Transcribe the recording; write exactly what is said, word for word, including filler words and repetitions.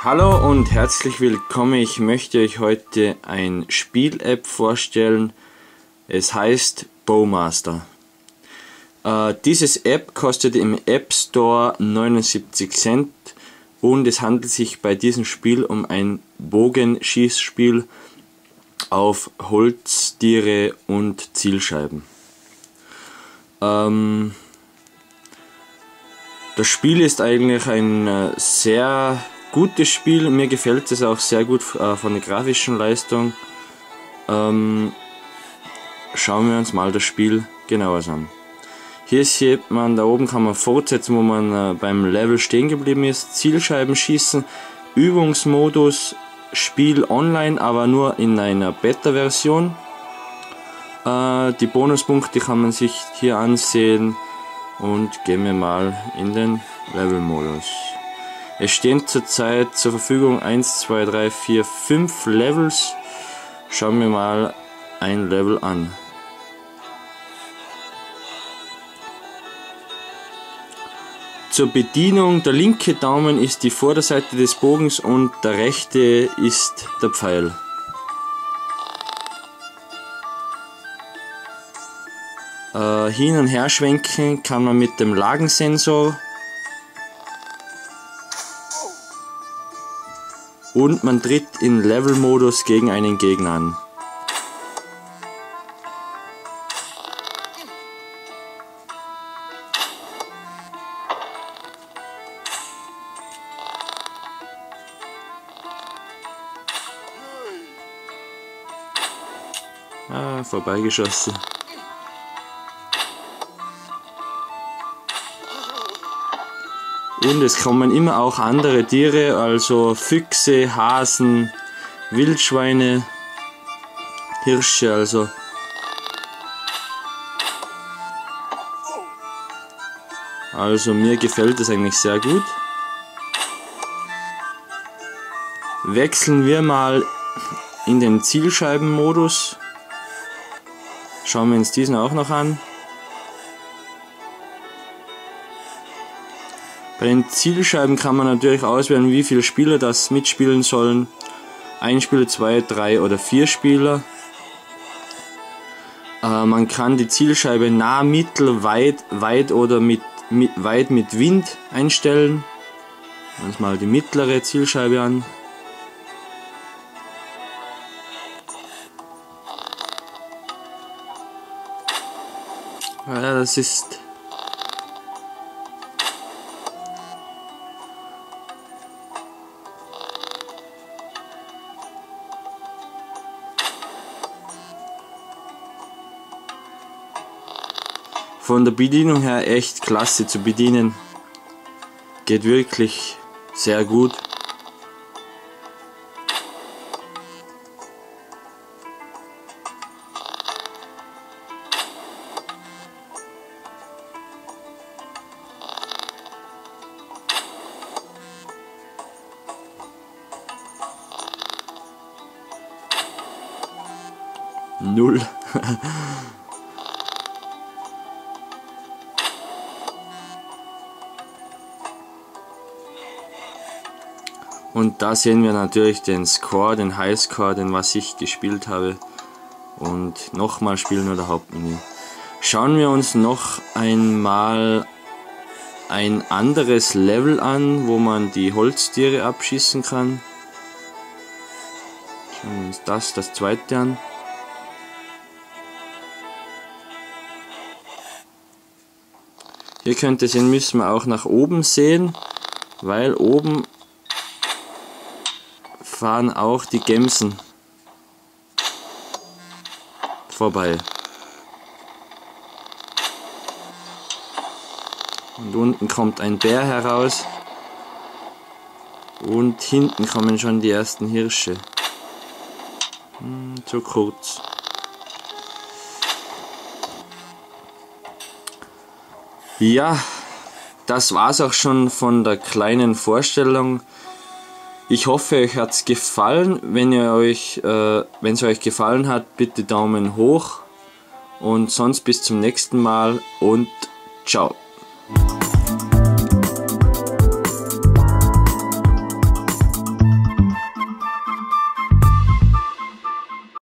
Hallo und herzlich willkommen. Ich möchte euch heute ein Spiel-App vorstellen. Es heißt Bowmaster. Äh, dieses App kostet im App Store neunundsiebzig Cent und es handelt sich bei diesem Spiel um ein Bogenschießspiel auf Holztiere und Zielscheiben. Ähm, das Spiel ist eigentlich ein äh, sehr gutes Spiel. Mir gefällt es auch sehr gut äh, von der grafischen Leistung. Ähm, schauen wir uns mal das Spiel genauer an. Hier sieht man, da oben kann man fortsetzen, wo man äh, beim Level stehen geblieben ist. Zielscheiben schießen, Übungsmodus, Spiel online, aber nur in einer Beta-Version. Äh, die Bonuspunkte kann man sich hier ansehen und gehen wir mal in den Level-Modus. Es stehen zurzeit zur Verfügung eins, zwei, drei, vier, fünf Levels. Schauen wir mal ein Level an. Zur Bedienung, der linke Daumen ist die Vorderseite des Bogens und der rechte ist der Pfeil. Äh, hin und her schwenken kann man mit dem Lagensensor. Und man tritt in Level-Modus gegen einen Gegner an. Ah, vorbeigeschossen. Und es kommen immer auch andere Tiere, also Füchse, Hasen, Wildschweine, Hirsche, also. Also mir gefällt es eigentlich sehr gut. Wechseln wir mal in den Zielscheibenmodus. Schauen wir uns diesen auch noch an. Bei den Zielscheiben kann man natürlich auswählen, wie viele Spieler das mitspielen sollen. Ein Spieler, zwei, drei oder vier Spieler. Äh, man kann die Zielscheibe nah, mittel, weit, weit oder mit, mit, weit mit Wind einstellen. Schauen wir uns mal die mittlere Zielscheibe an. Ja, das ist von der Bedienung her echt klasse zu bedienen. Geht wirklich sehr gut. Null. Und da sehen wir natürlich den Score, den Highscore, den was ich gespielt habe. Und nochmal spielen oder Hauptmenü. Schauen wir uns noch einmal ein anderes Level an, wo man die Holztiere abschießen kann. Schauen wir uns das, das zweite an. Hier könnt ihr sehen, müssen wir auch nach oben sehen, weil oben fahren auch die Gämsen vorbei. Und unten kommt ein Bär heraus. Und hinten kommen schon die ersten Hirsche. Hm, zu kurz. Ja, das war's auch schon von der kleinen Vorstellung. Ich hoffe, euch hat's gefallen. Wenn ihr euch, äh, wenn es euch gefallen hat, bitte Daumen hoch. Und sonst bis zum nächsten Mal und ciao.